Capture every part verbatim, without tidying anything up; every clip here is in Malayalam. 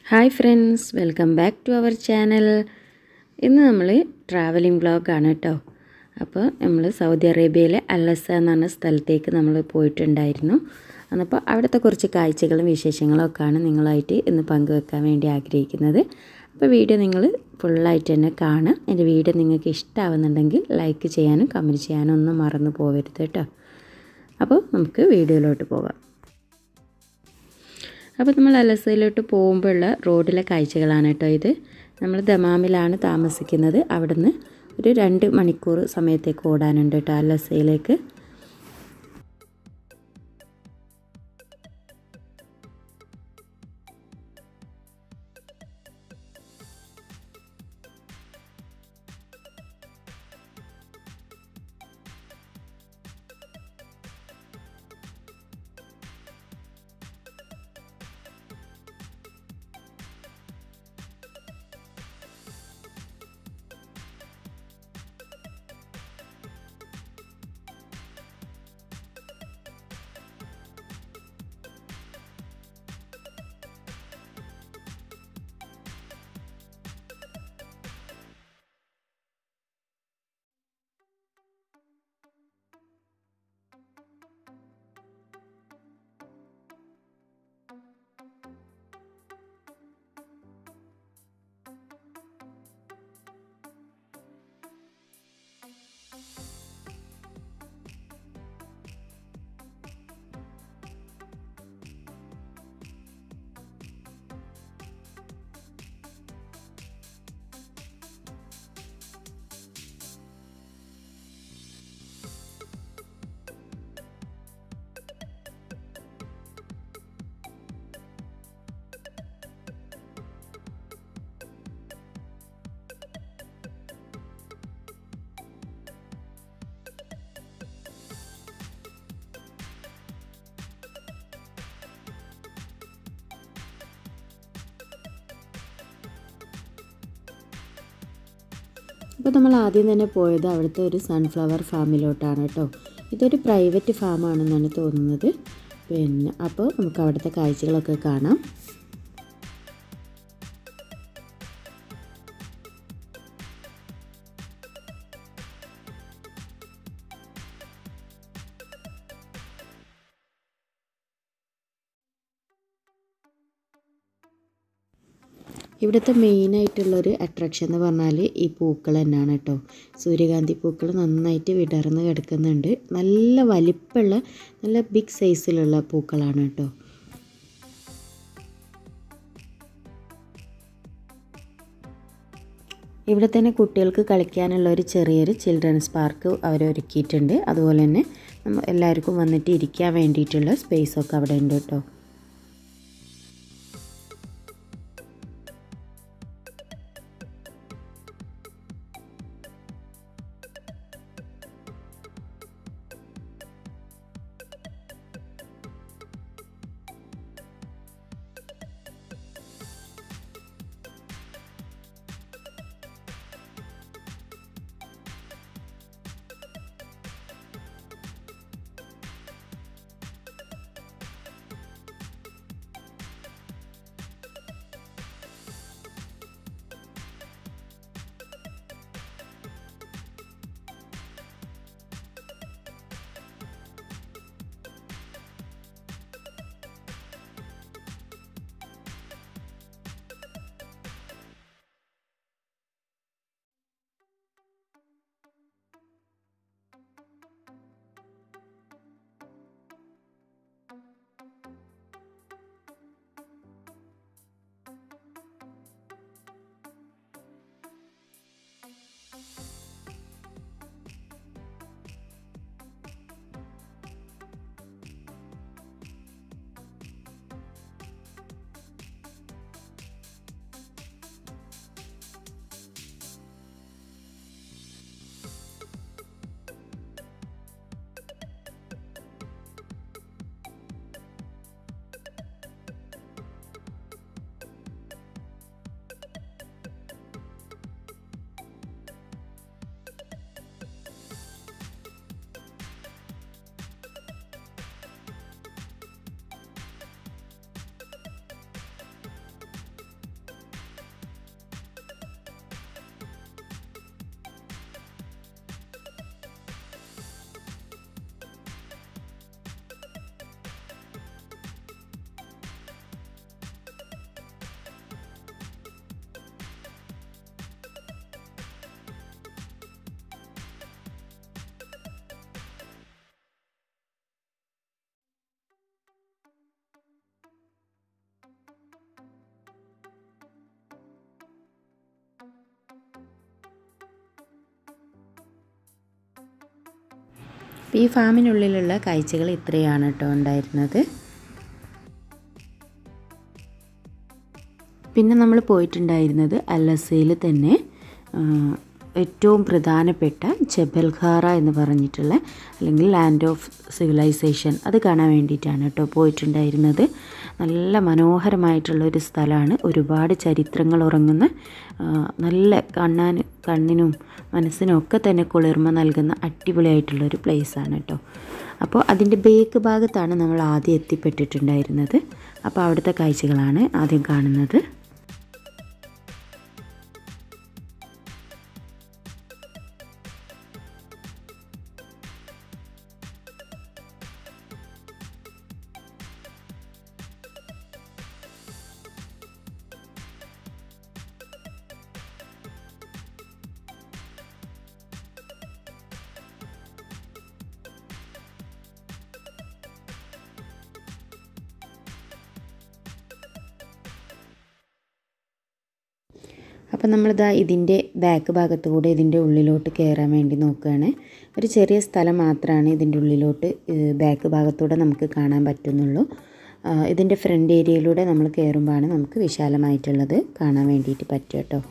Hi friends, welcome back to our channel. ഇന്ന് നമ്മൾ ട്രാവലിംഗ് വ്ലോഗ് ആണ് ട്ടോ. അപ്പോൾ നമ്മൾ സൗദി അറേബ്യയിലെ അൽഅസ എന്ന സ്ഥലത്തേക്ക് നമ്മൾ പോയിട്ടുണ്ടായിരുന്നു. അപ്പോൾ അവിടുത്തെ കുറച്ച് കാഴ്ചകളും വിശേഷങ്ങളും ഒക്കെയാണ് നിങ്ങളായിട്ട് ഇന്ന് പങ്കുവെക്കാൻ വേണ്ടി ആഗ്രഹിക്കുന്നത്. അപ്പോൾ വീഡിയോ നിങ്ങൾ ഫുള്ളായിട്ട് തന്നെ കാണുക. എൻ്റെ വീഡിയോ നിങ്ങൾക്ക് ഇഷ്ടമാവുന്നുണ്ടെങ്കിൽ ലൈക്ക് ചെയ്യാനും കമൻറ്റ് ചെയ്യാനും ഒന്നും മറന്നു പോകരുത് കേട്ടോ. അപ്പോൾ നമുക്ക് വീഡിയോയിലോട്ട് പോകാം. അപ്പോൾ നമ്മൾ അൽഅസയിലോട്ട് പോകുമ്പോഴുള്ള റോഡിലെ കാഴ്ചകളാണ് കേട്ടോ ഇത്. നമ്മൾ ദമാമിലാണ് താമസിക്കുന്നത്. അവിടുന്ന് ഒരു രണ്ട് മണിക്കൂർ സമയത്തേക്ക് ഓടാനുണ്ട് കേട്ടോ അൽഅസയിലേക്ക്. അപ്പോൾ നമ്മൾ ആദ്യം തന്നെ പോയത് അവിടുത്തെ ഒരു സൺഫ്ലവർ ഫാമിലോട്ടാണ് കേട്ടോ. ഇതൊരു പ്രൈവറ്റ് ഫാമാണെന്നാണ് തോന്നുന്നത്. പിന്നെ അപ്പോൾ നമുക്ക് അവിടുത്തെ കാഴ്ചകളൊക്കെ കാണാം. ഇവിടുത്തെ മെയിനായിട്ടുള്ളൊരു അട്രാക്ഷൻ എന്ന് പറഞ്ഞാൽ ഈ പൂക്കൾ തന്നെയാണ് കേട്ടോ. സൂര്യകാന്തി പൂക്കൾ നന്നായിട്ട് വിടർന്ന് കിടക്കുന്നുണ്ട്. നല്ല വലിപ്പമുള്ള നല്ല ബിഗ് സൈസിലുള്ള പൂക്കളാണ് കേട്ടോ. ഇവിടെ തന്നെ കുട്ടികൾക്ക് കളിക്കാനുള്ള ഒരു ചെറിയൊരു ചിൽഡ്രൻസ് പാർക്ക് അവർ ഒരുക്കിയിട്ടുണ്ട്. അതുപോലെ തന്നെ എല്ലാവർക്കും വന്നിട്ട് ഇരിക്കാൻ വേണ്ടിയിട്ടുള്ള സ്പേസൊക്കെ അവിടെ ഉണ്ട് കേട്ടോ. ഈ ഫാമിനുള്ളിലുള്ള കാഴ്ചകൾ ഇത്രയാണ് കേട്ടോ ഉണ്ടായിരുന്നത്. പിന്നെ നമ്മൾ പോയിട്ടുണ്ടായിരുന്നത് അൽഅസയിൽ തന്നെ ഏറ്റവും പ്രധാനപ്പെട്ട ജബൽ ഖാറ എന്ന് പറഞ്ഞിട്ടുള്ള അല്ലെങ്കിൽ ലാൻഡ് ഓഫ് സിവിലൈസേഷൻ അത് കാണാൻ വേണ്ടിയിട്ടാണ് കേട്ടോ പോയിട്ടുണ്ടായിരുന്നത്. നല്ല മനോഹരമായിട്ടുള്ളൊരു സ്ഥലമാണ്. ഒരുപാട് ചരിത്രങ്ങൾ ഉറങ്ങുന്ന നല്ല കാണാൻ കണ്ണിനും മനസ്സിനും ഒക്കെ തന്നെ കുളിർമ നൽകുന്ന അടിപൊളിയായിട്ടുള്ളൊരു പ്ലേസാണ് കേട്ടോ. അപ്പോൾ അതിൻ്റെ ബേക്ക് ഭാഗത്താണ് നമ്മൾ ആദ്യം എത്തിപ്പെട്ടിട്ടുണ്ടായിരുന്നത്. അപ്പോൾ അവിടുത്തെ കാഴ്ചകളാണ് ആദ്യം കാണുന്നത്. അപ്പോൾ നമ്മളിതാ ഇതിൻ്റെ ബാക്ക് ഭാഗത്തുകൂടെ ഇതിൻ്റെ ഉള്ളിലോട്ട് കയറാൻ വേണ്ടി നോക്കുകയാണ്. ഒരു ചെറിയ സ്ഥലം മാത്രമാണ് ഇതിൻ്റെ ഉള്ളിലോട്ട് ബാക്ക് ഭാഗത്തൂടെ നമുക്ക് കാണാൻ പറ്റുന്നുള്ളൂ. ഇതിൻ്റെ ഫ്രണ്ട് ഏരിയയിലൂടെ നമ്മൾ കയറുമ്പോഴാണ് നമുക്ക് വിശാലമായിട്ടുള്ളത് കാണാൻ വേണ്ടിയിട്ട് പറ്റുക കേട്ടോ.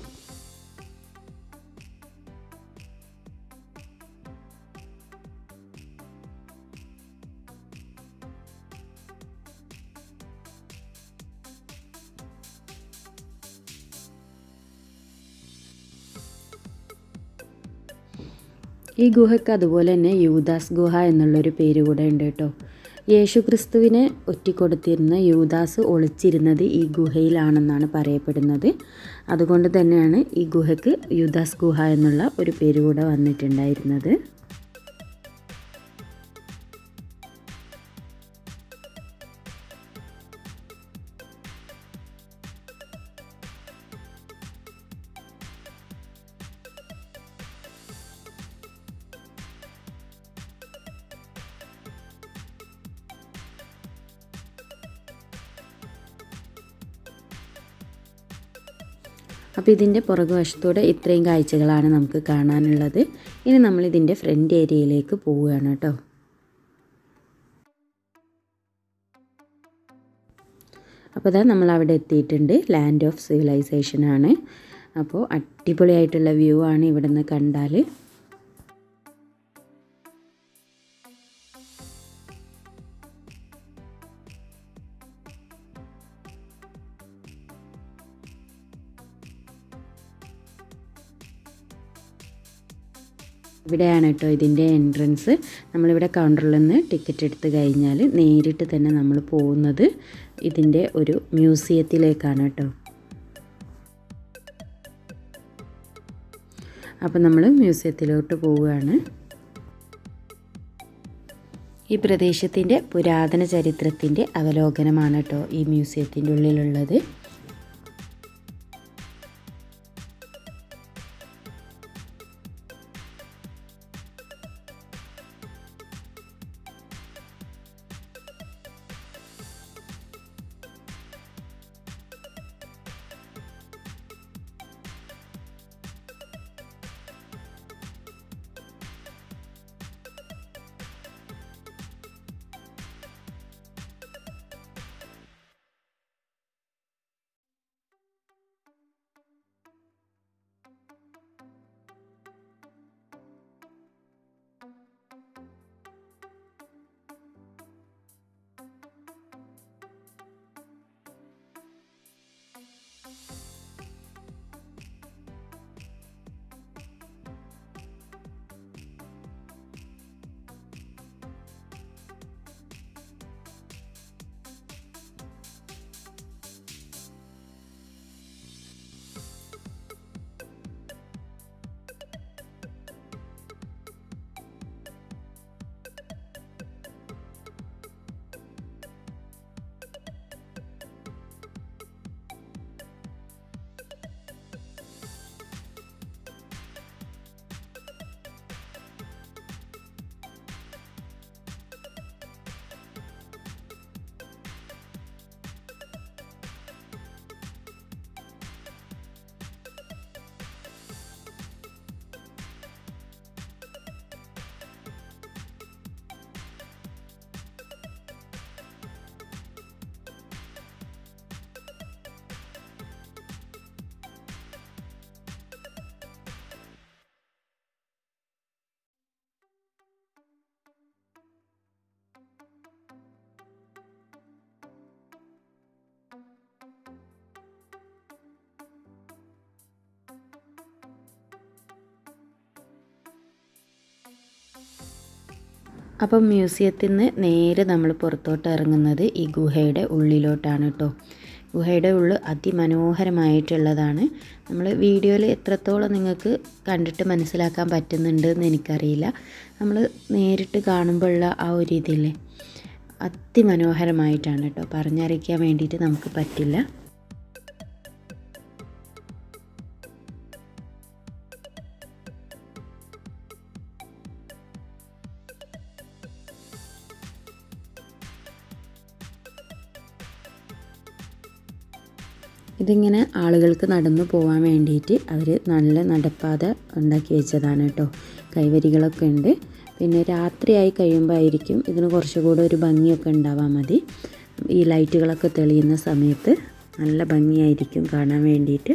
ഈ ഗുഹയ്ക്ക് അതുപോലെ തന്നെ യൂദാസ് ഗുഹ എന്നുള്ളൊരു പേര് കൂടെ ഉണ്ട് കേട്ടോ. യേശു ക്രിസ്തുവിനെ ഒറ്റിക്കൊടുത്തിരുന്ന യൂദാസ് ഒളിച്ചിരുന്നത് ഈ ഗുഹയിലാണെന്നാണ് പറയപ്പെടുന്നത്. അതുകൊണ്ട് തന്നെയാണ് ഈ ഗുഹയ്ക്ക് യൂദാസ് ഗുഹ എന്നുള്ള ഒരു പേര് കൂടെ വന്നിട്ടുണ്ടായിരുന്നത്. അപ്പോൾ ഇതിൻ്റെ പുറകു വശത്തൂടെ ഇത്രയും കാഴ്ചകളാണ് നമുക്ക് കാണാനുള്ളത്. ഇനി നമ്മൾ ഇതിൻ്റെ ഫ്രണ്ട് ഏരിയയിലേക്ക് പോവുകയാണ് കേട്ടോ. അപ്പോൾ ഇതാ നമ്മൾ അവിടെ എത്തിയിട്ടുണ്ട്. ലാൻഡ് ഓഫ് സിവിലൈസേഷൻ ആണ്. അപ്പോൾ അടിപൊളിയായിട്ടുള്ള വ്യൂ ആണ് ഇവിടെ നിന്ന് കണ്ടാൽ. ഇവിടെയാണ് കേട്ടോ ഇതിൻ്റെ എൻട്രൻസ്. നമ്മളിവിടെ കൗണ്ടറിൽ നിന്ന് ടിക്കറ്റ് എടുത്ത് കഴിഞ്ഞാൽ നേരിട്ട് തന്നെ നമ്മൾ പോകുന്നത് ഇതിൻ്റെ ഒരു മ്യൂസിയത്തിലേക്കാണ് കേട്ടോ. അപ്പോൾ നമ്മൾ മ്യൂസിയത്തിലോട്ട് പോവുകയാണ്. ഈ പ്രദേശത്തിൻ്റെ പുരാതന ചരിത്രത്തിൻ്റെ അവലോകനമാണ് കേട്ടോ ഈ മ്യൂസിയത്തിൻ്റെ ഉള്ളിലുള്ളത്. അപ്പം മ്യൂസിയത്തിൽ നിന്ന് നേരെ നമ്മൾ പുറത്തോട്ട് ഇറങ്ങുന്നത് ഈ ഗുഹയുടെ ഉള്ളിലോട്ടാണ് കേട്ടോ. ഗുഹയുടെ ഉള്ളിൽ അതിമനോഹരമായിട്ടുള്ളതാണ്. നമ്മൾ വീഡിയോയിൽ എത്രത്തോളം നിങ്ങൾക്ക് കണ്ടിട്ട് മനസ്സിലാക്കാൻ പറ്റുന്നുണ്ട് എന്ന് എനിക്കറിയില്ല. നമ്മൾ നേരിട്ട് കാണുമ്പോഴുള്ള ആ ഒരു ഇതില്ലേ, അതിമനോഹരമായിട്ടാണ് കേട്ടോ. പറഞ്ഞറിയിക്കാൻ വേണ്ടിയിട്ട് നമുക്ക് പറ്റില്ല. ഇതിങ്ങനെ ആളുകൾക്ക് നടന്നു പോകാൻ വേണ്ടിയിട്ട് അവർ നല്ല നടപ്പാത ഉണ്ടാക്കി വെച്ചതാണ് കേട്ടോ. കൈവരികളൊക്കെ ഉണ്ട്. പിന്നെ രാത്രിയായി കഴിയുമ്പോൾ ആയിരിക്കും ഇതിന് കുറച്ചുകൂടെ ഒരു ഭംഗിയൊക്കെ ഉണ്ടാവാൻ മതി. ഈ ലൈറ്റുകളൊക്കെ തെളിയുന്ന സമയത്ത് നല്ല ഭംഗിയായിരിക്കും കാണാൻ വേണ്ടിയിട്ട്.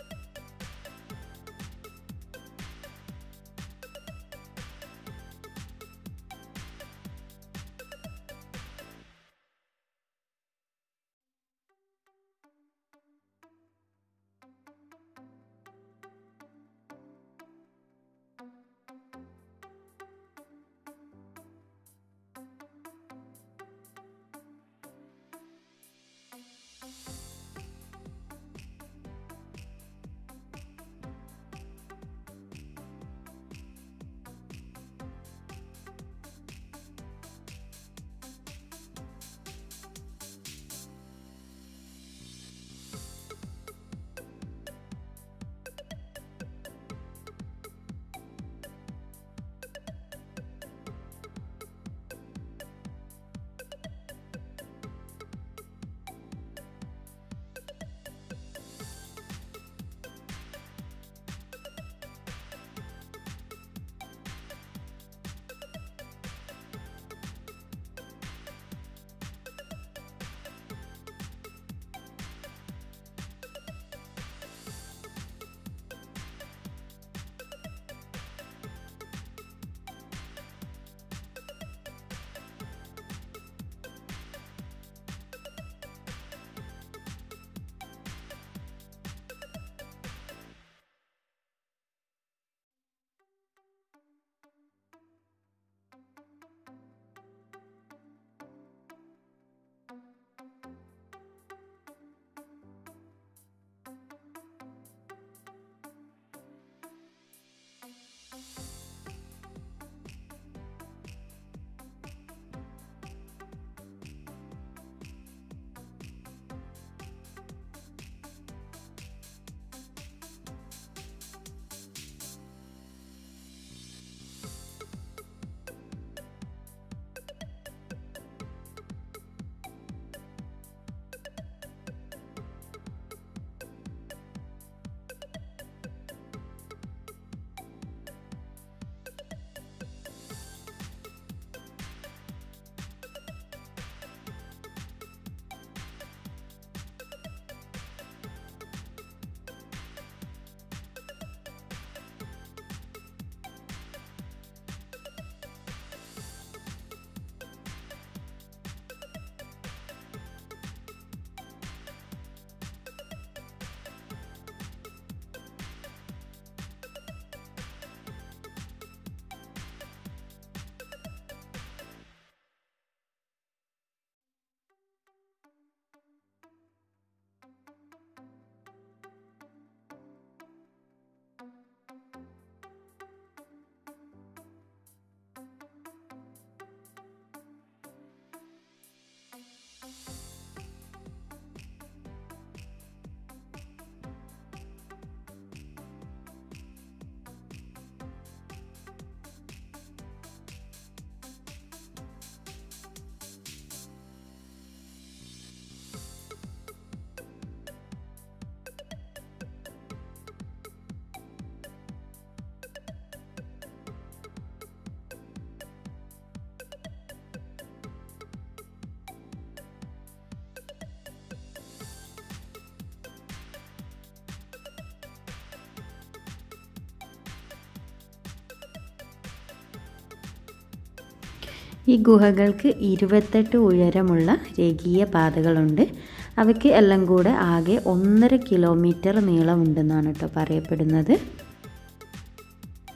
ഈ ഗുഹകൾക്ക് ഇരുപത്തെട്ട് ഉയരമുള്ള രേഖീയ പാതകളുണ്ട്. അവയ്ക്ക് എല്ലാം കൂടെ ആകെ ഒന്നര കിലോമീറ്റർ നീളമുണ്ടെന്നാണ് കേട്ടോ പറയപ്പെടുന്നത്.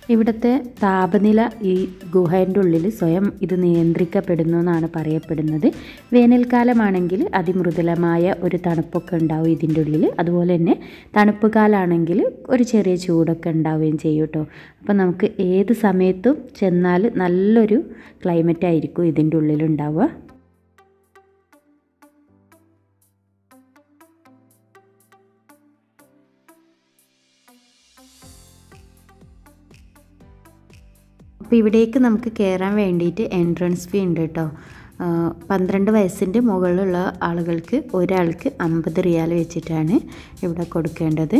ഇവിടുത്തെ താപനില ഈ ഗുഹേൻ്റെ ഉള്ളിൽ സ്വയം ഇത് നിയന്ത്രിക്കപ്പെടുന്നു എന്നാണ് പറയപ്പെടുന്നത്. വേനൽക്കാലമാണെങ്കിൽ അതിമൃദുലമായ ഒരു തണുപ്പൊക്കെ ഉണ്ടാവും ഇതിൻ്റെ ഉള്ളിൽ. അതുപോലെ തന്നെ തണുപ്പ് കാലമാണെങ്കിൽ ഒരു ചെറിയ ചൂടൊക്കെ ഉണ്ടാവുകയും ചെയ്യും കേട്ടോ. അപ്പോൾ നമുക്ക് ഏത് സമയത്തും ചെന്നാൽ നല്ലൊരു ക്ലൈമറ്റ് ആയിരിക്കും ഇതിൻ്റെ ഉള്ളിലുണ്ടാവുക. അപ്പോൾ ഇവിടേക്ക് നമുക്ക് കയറാൻ വേണ്ടിയിട്ട് എൻട്രൻസ് ഫീ ഉണ്ട് കേട്ടോ. പന്ത്രണ്ട് വയസ്സിൻ്റെ മുകളിലുള്ള ആളുകൾക്ക് ഒരാൾക്ക് അമ്പത് റിയാൽ വെച്ചിട്ടാണ് ഇവിടെ കൊടുക്കേണ്ടത്.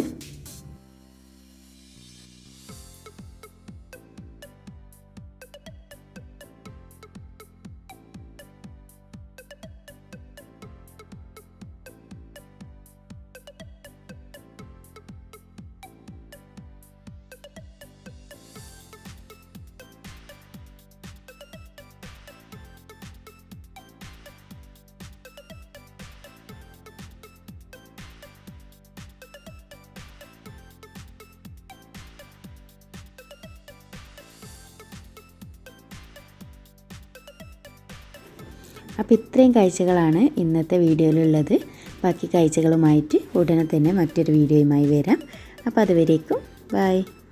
അപ്പോൾ ഇത്രയും കാഴ്ചകളാണ് ഇന്നത്തെ വീഡിയോയിലുള്ളത്. ബാക്കി കാഴ്ചകളുമായിട്ട് ഉടനെ തന്നെ മറ്റൊരു വീഡിയോയുമായി വരാം. അപ്പോൾ അതുവരേക്കും ബൈ.